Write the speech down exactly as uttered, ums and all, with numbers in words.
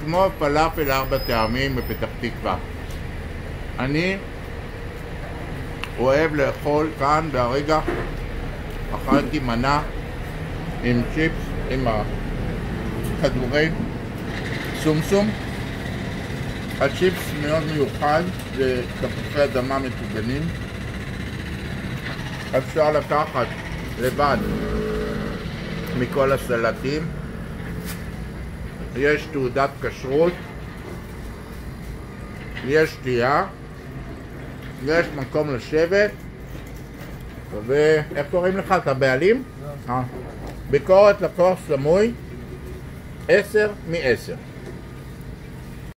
כמו פלאפל ארבע טעמים בפתח תקווה. אני אוהב לאכול כאן והרגע אכלתי מנה עם צ'יפס, עם הכדורי סומסום. הצ'יפס מאוד מיוחד, זה תפוחי אדמה מטוגנים. אפשר לקחת לבד מכל הסלטים. יש תעודת כשרות, יש שתייה, יש מקום לשבת, ואיך קוראים לך? אתה בעלים? לא. ביקורת לקוח סמוי, עשר מעשר.